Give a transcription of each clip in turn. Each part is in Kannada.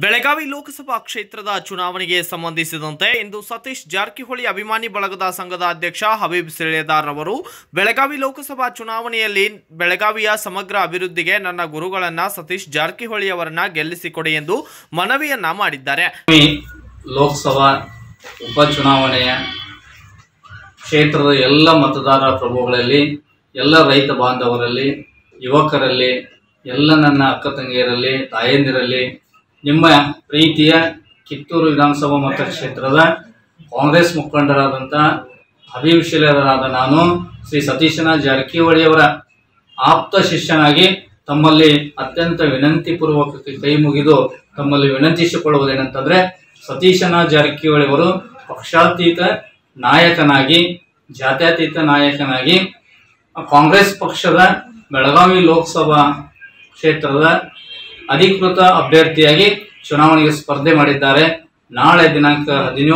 ಬೆಳಗಾವಿ ಲೋಕಸಭಾ ಕ್ಷೇತ್ರದ ಚುನಾವಣೆಗೆ ಸಂಬಂಧಿಸಿದಂತೆ ಇಂದು ಸತೀಶ್ ಜಾರಕಿಹೊಳಿ ಅಭಿಮಾನಿ ಬಳಗದ ಸಂಘದ ಅಧ್ಯಕ್ಷ ಹಬೀಬ್ ಸಿಳೇದಾರ್ ಅವರು ಬೆಳಗಾವಿ ಲೋಕಸಭಾ ಚುನಾವಣೆಯಲ್ಲಿ ಬೆಳಗಾವಿಯ ಸಮಗ್ರ ಅಭಿವೃದ್ಧಿಗೆ ನನ್ನ ಗುರುಗಳನ್ನ ಸತೀಶ್ ಜಾರಕಿಹೊಳಿ ಅವರನ್ನ ಗೆಲ್ಲಿಸಿಕೊಡಿ ಎಂದು ಮನವಿಯನ್ನ ಮಾಡಿದ್ದಾರೆ. ಲೋಕಸಭಾ ಉಪಚುನಾವಣೆಯ ಕ್ಷೇತ್ರದ ಎಲ್ಲ ಮತದಾರ ಪ್ರಭುಗಳಲ್ಲಿ, ಎಲ್ಲ ರೈತ ಬಾಂಧವರಲ್ಲಿ, ಯುವಕರಲ್ಲಿ, ಎಲ್ಲ ನನ್ನ ಅಕ್ಕ ತಂಗಿಯರಲ್ಲಿ, ತಾಯಂದಿರಲ್ಲಿ, ನಿಮ್ಮ ಪ್ರೀತಿಯ ಕಿತ್ತೂರು ವಿಧಾನಸಭಾ ಮತಕ್ಷೇತ್ರದ ಕಾಂಗ್ರೆಸ್ ಮುಖಂಡರಾದಂಥ ಹಬೀಬ್ ಸಿಳೇದಾರ್ ನಾನು ಶ್ರೀ ಸತೀಶನ ಜಾರಕಿಹೊಳಿಯವರ ಆಪ್ತ ಶಿಷ್ಯನಾಗಿ ತಮ್ಮಲ್ಲಿ ಅತ್ಯಂತ ವಿನಂತಿಪೂರ್ವಕ ಕೈ ಮುಗಿದು ತಮ್ಮಲ್ಲಿ ವಿನಂತಿಸಿಕೊಳ್ಳುವುದೇನೆಂತಂದರೆ, ಸತೀಶನ ಜಾರಕಿಹೊಳಿಯವರು ಪಕ್ಷಾತೀತ ನಾಯಕನಾಗಿ, ಜಾತ್ಯತೀತ ನಾಯಕನಾಗಿ ಕಾಂಗ್ರೆಸ್ ಪಕ್ಷದ ಬೆಳಗಾವಿ ಲೋಕಸಭಾ ಕ್ಷೇತ್ರದ ಅಧಿಕೃತ ಅಭ್ಯರ್ಥಿಯಾಗಿ ಚುನಾವಣೆಗೆ ಸ್ಪರ್ಧೆ ಮಾಡಿದ್ದಾರೆ. ನಾಳೆ ದಿನಾಂಕ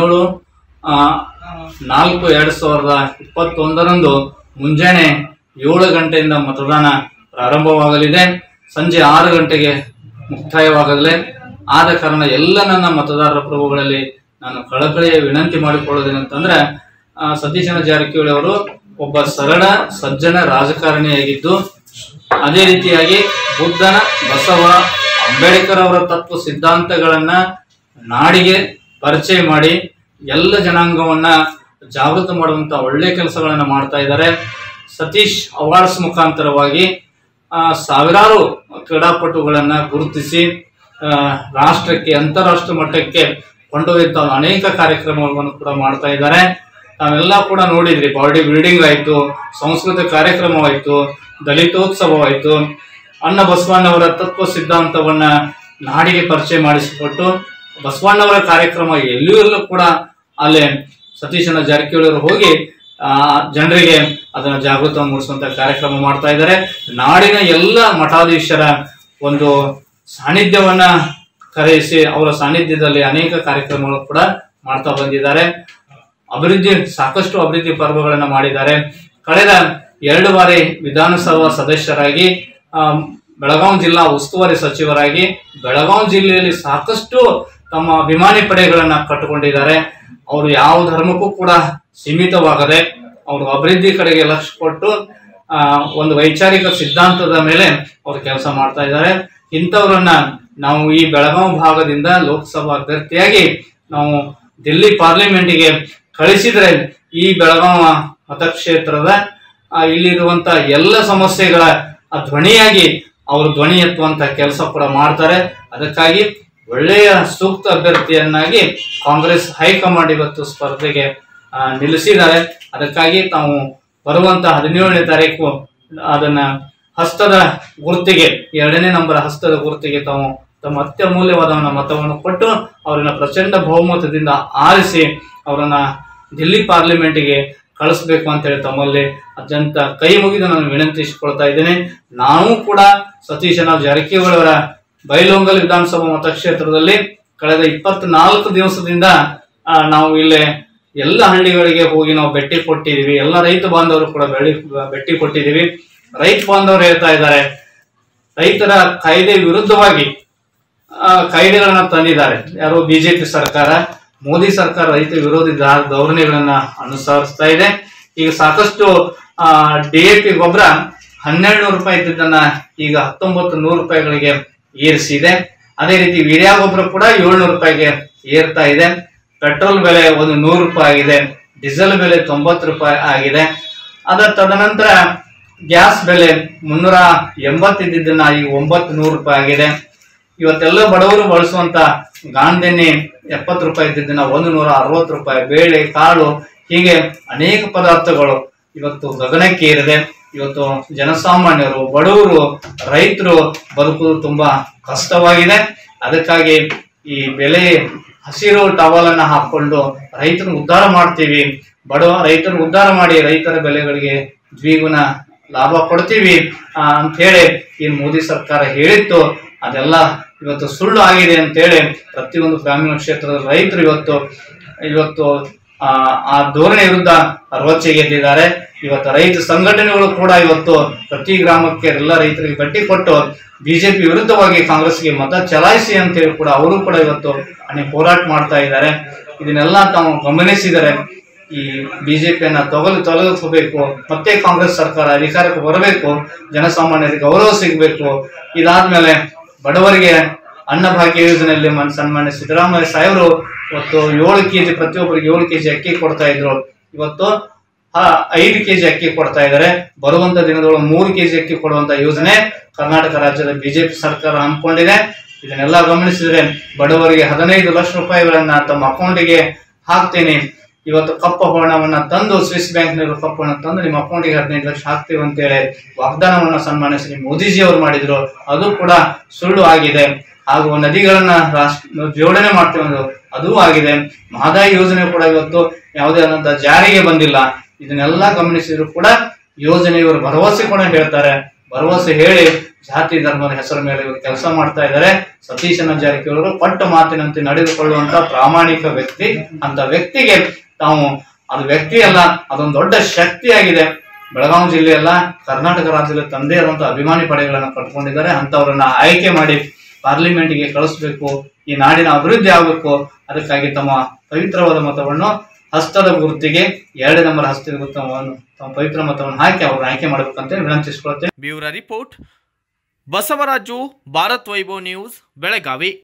17/4/2021 ಮುಂಜಾನೆ 7 ಗಂಟೆಯಿಂದ ಮತದಾನ ಪ್ರಾರಂಭವಾಗಲಿದೆ. ಸಂಜೆ 6 ಗಂಟೆಗೆ ಮುಕ್ತಾಯವಾಗಲಿದೆ. ಆದ ಕಾರಣ ಎಲ್ಲ ನನ್ನ ಮತದಾರರ ಪ್ರಭುಗಳಲ್ಲಿ ನಾನು ಕಳಕಳಿಯ ವಿನಂತಿ ಮಾಡಿಕೊಳ್ಳೋದೇನಂತಂದ್ರೆ, ಸತೀಶನ ಜಾರಕಿಹೊಳಿ ಅವರು ಒಬ್ಬ ಸರಳ ಸಜ್ಜನ ರಾಜಕಾರಣಿಯಾಗಿದ್ದು, ಅದೇ ರೀತಿಯಾಗಿ ಬುದ್ಧನ, ಬಸವ, ಅಂಬೇಡ್ಕರ್ ಅವರ ತತ್ವ ಸಿದ್ಧಾಂತಗಳನ್ನ ನಾಡಿಗೆ ಪರಿಚಯ ಮಾಡಿ ಎಲ್ಲ ಜನಾಂಗವನ್ನ ಜಾಗೃತ ಮಾಡುವಂತ ಒಳ್ಳೆ ಕೆಲಸಗಳನ್ನ ಮಾಡ್ತಾ ಇದ್ದಾರೆ. ಸತೀಶ್ ಅವಾರ್ಡ್ಸ್ ಮುಖಾಂತರವಾಗಿ ಸಾವಿರಾರು ಕ್ರೀಡಾಪಟುಗಳನ್ನ ಗುರುತಿಸಿ ರಾಷ್ಟ್ರಕ್ಕೆ, ಅಂತಾರಾಷ್ಟ್ರ ಮಟ್ಟಕ್ಕೆ ಕೊಂಡೊಯ್ಯುವಂತ ಅನೇಕ ಕಾರ್ಯಕ್ರಮಗಳನ್ನು ಕೂಡ ಮಾಡ್ತಾ ಇದ್ದಾರೆ. ನಾವೆಲ್ಲ ಕೂಡ ನೋಡಿದ್ರಿ, ಬಾಡಿ ಬಿಲ್ಡಿಂಗ್ ಆಯ್ತು, ಸಾಂಸ್ಕೃತಿಕ ಕಾರ್ಯಕ್ರಮವಾಯ್ತು, ದಲಿತೋತ್ಸವವಾಯಿತು, ಅಣ್ಣ ಬಸವಣ್ಣವರ ತತ್ವ ಸಿದ್ಧಾಂತವನ್ನ ನಾಡಿಗೆ ಪರಿಚಯ ಮಾಡಿಸಿಕೊಟ್ಟು ಬಸವಣ್ಣವರ ಕಾರ್ಯಕ್ರಮ ಎಲ್ಲೂ ಕೂಡ ಅಲ್ಲೇ ಸತೀಶನ ಜಾರಕಿಹೊಳಿ ಹೋಗಿ ಜನರಿಗೆ ಅದನ್ನ ಜಾಗೃತ ಮೂಡಿಸುವಂತ ಕಾರ್ಯಕ್ರಮ ಮಾಡ್ತಾ ಇದ್ದಾರೆ. ನಾಡಿನ ಎಲ್ಲ ಮಠಾಧೀಶರ ಒಂದು ಸಾನ್ನಿಧ್ಯವನ್ನ ಕರೆಯಿಸಿ ಅವರ ಸಾನ್ನಿಧ್ಯದಲ್ಲಿ ಅನೇಕ ಕಾರ್ಯಕ್ರಮಗಳು ಕೂಡ ಮಾಡ್ತಾ ಬಂದಿದ್ದಾರೆ. ಸಾಕಷ್ಟು ಅಭಿವೃದ್ಧಿ ಪರ್ವಗಳನ್ನ ಮಾಡಿದ್ದಾರೆ. ಕಳೆದ 2 ಬಾರಿ ವಿಧಾನಸಭಾ ಸದಸ್ಯರಾಗಿ, ಬೆಳಗಾವಿ ಜಿಲ್ಲಾ ಉಸ್ತುವಾರಿ ಸಚಿವರಾಗಿ ಬೆಳಗಾವಿ ಜಿಲ್ಲೆಯಲ್ಲಿ ಸಾಕಷ್ಟು ತಮ್ಮ ಅಭಿಮಾನಿ ಪಡೆಗಳನ್ನ ಕಟ್ಟಿಕೊಂಡಿದ್ದಾರೆ. ಅವರು ಯಾವ ಧರ್ಮಕ್ಕೂ ಕೂಡ ಸೀಮಿತವಾಗದೆ ಅವರು ಅಭಿವೃದ್ಧಿ ಕಡೆಗೆ ಲಕ್ಷ್ಯ ಕೊಟ್ಟು ಒಂದು ವೈಚಾರಿಕ ಸಿದ್ಧಾಂತದ ಮೇಲೆ ಅವರು ಕೆಲಸ ಮಾಡ್ತಾ ಇದ್ದಾರೆ. ಇಂಥವ್ರನ್ನ ನಾವು ಈ ಬೆಳಗಾವಿ ಭಾಗದಿಂದ ಲೋಕಸಭಾ ಅಭ್ಯರ್ಥಿಯಾಗಿ ನಾವು ದಿಲ್ಲಿ ಪಾರ್ಲಿಮೆಂಟ್ಗೆ ಕಳಿಸಿದ್ರೆ ಈ ಬೆಳಗಾವಿ ಮತಕ್ಷೇತ್ರದ ಇಲ್ಲಿರುವಂತ ಎಲ್ಲ ಸಮಸ್ಯೆಗಳ ಧ್ವನಿಯಾಗಿ ಅವರು ಧ್ವನಿ ಎತ್ತುವಂತ ಕೆಲಸ ಕೂಡ ಮಾಡ್ತಾರೆ. ಅದಕ್ಕಾಗಿ ಒಳ್ಳೆಯ ಸೂಕ್ತ ಅಭ್ಯರ್ಥಿಯನ್ನಾಗಿ ಕಾಂಗ್ರೆಸ್ ಹೈಕಮಾಂಡ್ ಇವತ್ತು ಸ್ಪರ್ಧೆಗೆ ನಿಲ್ಲಿಸಿದ್ದಾರೆ. ಅದಕ್ಕಾಗಿ ತಾವು ಬರುವಂತ 17ನೇ ತಾರೀಕು ಅದನ್ನ ಹಸ್ತದ ಗುರುತಿಗೆ, 2ನೇ ನಂಬರ್ ಹಸ್ತದ ಗುರುತಿಗೆ ತಾವು ತಮ್ಮ ಅತ್ಯಮೂಲ್ಯವಾದ ಮತವನ್ನು ಕೊಟ್ಟು ಅವರನ್ನ ಪ್ರಚಂಡ ಬಹುಮತದಿಂದ ಆರಿಸಿ ಅವರನ್ನ ದಿಲ್ಲಿ ಪಾರ್ಲಿಮೆಂಟ್ಗೆ ಕಳಿಸ್ಬೇಕು ಅಂತ ಹೇಳಿ ತಮ್ಮಲ್ಲಿ ಅತ್ಯಂತ ಕೈ ಮುಗಿದು ನಾನು ವಿನಂತಿಸಿಕೊಳ್ತಾ ಇದ್ದೇನೆ. ನಾವು ಕೂಡ ಸತೀಶನ ಜಾರಕಿಹೊಳಿ ಅವರ ಬೈಲಹೊಂಗಲ ವಿಧಾನಸಭಾ ಮತಕ್ಷೇತ್ರದಲ್ಲಿ ಕಳೆದ 24 ದಿವಸದಿಂದ ನಾವು ಇಲ್ಲೇ ಎಲ್ಲ ಹಳ್ಳಿಗಳಿಗೆ ಹೋಗಿ ನಾವು ಭೇಟಿ ಕೊಟ್ಟಿದ್ದೀವಿ. ಎಲ್ಲ ರೈತ ಬಾಂಧವರು ಕೂಡ ಭೇಟಿ ಕೊಟ್ಟಿದ್ದೀವಿ. ರೈತ ಬಾಂಧವರು ಹೇಳ್ತಾ ಇದ್ದಾರೆ, ರೈತರ ಕಾಯ್ದೆ ವಿರುದ್ಧವಾಗಿ ಕಾಯ್ದೆಗಳನ್ನ ತಂದಿದ್ದಾರೆ ಯಾರು, ಬಿಜೆಪಿ ಸರ್ಕಾರ, ಮೋದಿ ಸರ್ಕಾರ ರೈತ ವಿರೋಧಿ ಧೋರಣೆಗಳನ್ನ ಅನುಸರಿಸ್ತಾ ಇದೆ. ಈಗ ಸಾಕಷ್ಟು DAP ಗೊಬ್ಬರ 1200 ರೂಪಾಯಿ ಇದ್ದದನ್ನ ಈಗ 1900 ರೂಪಾಯಿಗಳಿಗೆ ಏರಿಸಿದೆ. ಅದೇ ರೀತಿ ಯೂರಿಯಾ ಗೊಬ್ಬರ ಕೂಡ 700 ರೂಪಾಯಿಗೆ ಏರ್ತಾ ಇದೆ. ಪೆಟ್ರೋಲ್ ಬೆಲೆ 100 ರೂಪಾಯಿ ಆಗಿದೆ. ಡೀಸೆಲ್ ಬೆಲೆ 90 ರೂಪಾಯಿ ಆಗಿದೆ. ತದನಂತರ ಗ್ಯಾಸ್ ಬೆಲೆ 380 ಇದ್ದಿದ್ದನ್ನ ಈಗ 900 ರೂಪಾಯಿ ಆಗಿದೆ. ಇವತ್ತೆಲ್ಲ ಬಡವರು ಬಳಸುವಂತ ಗಾಂಧೆಣ್ಣೆ 70 ರೂಪಾಯಿ ಇದ್ದಿದ್ದನ್ನ 160 ರೂಪಾಯಿ. ಬೇಳೆ, ಕಾಳು, ಹೀಗೆ ಅನೇಕ ಪದಾರ್ಥಗಳು ಇವತ್ತು ಗಗನಕ್ಕೆ ಏರಿದೆ. ಇವತ್ತು ಜನಸಾಮಾನ್ಯರು, ಬಡವರು, ರೈತರು ಬದುಕುವುದು ತುಂಬಾ ಕಷ್ಟವಾಗಿದೆ. ಅದಕ್ಕಾಗಿ ಈ ಬೆಲೆ ಹಸಿರು ಟವಲನ್ನ ಹಾಕೊಂಡು ರೈತರನ್ನು ಉದ್ಧಾರ ಮಾಡ್ತೀವಿ, ಬಡವ ರೈತರನ್ನು ಉದ್ಧಾರ ಮಾಡಿ ರೈತರ ಬೆಲೆಗಳಿಗೆ ದ್ವಿಗುಣ ಲಾಭ ಕೊಡ್ತೀವಿ ಅಂತ ಹೇಳಿ ಈ ಮೋದಿ ಸರ್ಕಾರ ಹೇಳಿತ್ತು. ಅದೆಲ್ಲ ಇವತ್ತು ಸುಳ್ಳು ಆಗಿದೆ ಅಂತೇಳಿ ಪ್ರತಿಯೊಂದು ಗ್ರಾಮೀಣ ಕ್ಷೇತ್ರದ ರೈತರು ಇವತ್ತು ಆ ಧೋರಣೆ ವಿರುದ್ಧ ರೋಚೆಗೆದ್ದಿದ್ದಾರೆ. ಇವತ್ತು ರೈತ ಸಂಘಟನೆಗಳು ಕೂಡ ಇವತ್ತು ಪ್ರತಿ ಗ್ರಾಮಕ್ಕೆ ಎಲ್ಲ ರೈತರಿಗೆ ಭೇಟಿ ಕೊಟ್ಟು ಬಿಜೆಪಿ ವಿರುದ್ಧವಾಗಿ ಕಾಂಗ್ರೆಸ್ಗೆ ಮತ ಚಲಾಯಿಸಿ ಅಂತೇಳಿ ಕೂಡ ಅವರು ಕೂಡ ಇವತ್ತು ಹೋರಾಟ ಮಾಡ್ತಾ ಇದ್ದಾರೆ. ಇದನ್ನೆಲ್ಲ ತಾವು ಗಮನಿಸಿದರೆ ಈ ಬಿಜೆಪಿಯನ್ನ ತೊಲಗಿಸಬೇಕು, ಮತ್ತೆ ಕಾಂಗ್ರೆಸ್ ಸರ್ಕಾರ ಅಧಿಕಾರಕ್ಕೆ ಬರಬೇಕು, ಜನಸಾಮಾನ್ಯರಿಗೆ ಗೌರವ ಸಿಗಬೇಕು. ಇದಾದ್ಮೇಲೆ ಬಡವರಿಗೆ ಅನ್ನಭಾಗ್ಯ ಯೋಜನೆಯಲ್ಲಿ ಸನ್ಮಾನ್ಯ ಸಿದ್ದರಾಮಯ್ಯ ಸಾಹೇಬರು ಇವತ್ತು 7 ಕೆಜಿ ಪ್ರತಿಯೊಬ್ಬರಿಗೆ 7 ಕೆಜಿ ಅಕ್ಕಿ ಕೊಡ್ತಾ ಇದ್ರು. ಇವತ್ತು 5 ಕೆಜಿ ಅಕ್ಕಿ ಕೊಡ್ತಾ ಇದ್ದಾರೆ. ಬರುವಂತ ದಿನದೊಳಗೆ 3 ಕೆಜಿ ಅಕ್ಕಿ ಕೊಡುವಂತ ಯೋಜನೆ ಕರ್ನಾಟಕ ರಾಜ್ಯದ ಬಿಜೆಪಿ ಸರ್ಕಾರ ಹಮ್ಮಿಕೊಂಡಿದೆ. ಇದನ್ನೆಲ್ಲ ಗಮನಿಸಿದ್ರೆ ಬಡವರಿಗೆ 15 ಲಕ್ಷ ರೂಪಾಯಿಗಳನ್ನ ತಮ್ಮ ಅಕೌಂಟಿಗೆ ಹಾಕ್ತೇನೆ, ಇವತ್ತು ಕಪ್ಪು ಹಣವನ್ನ ತಂದು ಸ್ವಿಸ್ ಬ್ಯಾಂಕ್ನವರು ಕಪ್ಪು ಹಣ ತಂದು ನಿಮ್ಮ ಅಕೌಂಟಿಗೆ 15 ಲಕ್ಷ ಹಾಕ್ತೀವಿ ಅಂತೇಳಿ ವಾಗ್ದಾನವನ್ನ ಸನ್ಮಾನ್ಯ ಶ್ರೀ ಮೋದಿಜಿ ಅವರು ಮಾಡಿದ್ರು. ಅದು ಕೂಡ ಸುಳ್ಳು ಆಗಿದೆ. ಹಾಗೂ ನದಿಗಳನ್ನ ಜೋಡಣೆ ಮಾಡ್ತೀವಿ ಅದು ಆಗಿದೆ. ಮಹದಾಯಿ ಯೋಜನೆ ಕೂಡ ಇವತ್ತು ಯಾವುದೇ ಆದಂತಹ ಜಾರಿಗೆ ಬಂದಿಲ್ಲ. ಇದನ್ನೆಲ್ಲ ಗಮನಿಸಿದ್ರು ಕೂಡ ಯೋಜನೆ ಇವರು ಭರವಸೆ ಕೂಡ ಹೇಳ್ತಾರೆ. ಭರವಸೆ ಹೇಳಿ ಜಾತಿ ಧರ್ಮದ ಹೆಸರ ಮೇಲೆ ಇವರು ಕೆಲಸ ಮಾಡ್ತಾ ಇದ್ದಾರೆ. ಸತೀಶನ ಜಾರಕಿಹೊಳಿ ಕೊಟ್ಟ ಮಾತಿನಂತೆ ನಡೆದುಕೊಳ್ಳುವಂತ ಪ್ರಾಮಾಣಿಕ ವ್ಯಕ್ತಿ. ಅಂತ ವ್ಯಕ್ತಿಗೆ ತಾವು ಅದು ವ್ಯಕ್ತಿ ಅಲ್ಲ, ಅದೊಂದು ದೊಡ್ಡ ಶಕ್ತಿಯಾಗಿದೆ. ಬೆಳಗಾವಿ ಜಿಲ್ಲೆಯಲ್ಲ ಕರ್ನಾಟಕ ರಾಜ್ಯದಲ್ಲಿ ತಂದೆ ಆದಂತ ಅಭಿಮಾನಿ ಪಡೆಗಳನ್ನ ಕಟ್ಕೊಂಡಿದ್ದಾರೆ. ಅಂತವರನ್ನ ಆಯ್ಕೆ ಮಾಡಿ ಪಾರ್ಲಿಮೆಂಟ್ಗೆ ಕಳಿಸ್ಬೇಕು, ಈ ನಾಡಿನ ಅಭಿವೃದ್ಧಿ ಆಗಬೇಕು. ಅದಕ್ಕಾಗಿ ತಮ್ಮ ಪವಿತ್ರವಾದ ಮತವನ್ನು ಹಸ್ತದ ಗುರುತಿಗೆ 2 ನಂಬರ್ ಹಸ್ತದ ಗುರುತವನ್ನು ತಮ್ಮ ಪವಿತ್ರ ಮತವನ್ನು ಹಾಕಿ ಅವ್ರನ್ನ ಆಯ್ಕೆ ಮಾಡಬೇಕಂತ ವಿನಂತಿಸಿಕೊಳ್ತೇನೆ. Bureau report Basavaraju, Bharat Vaibhav news, Belagavi.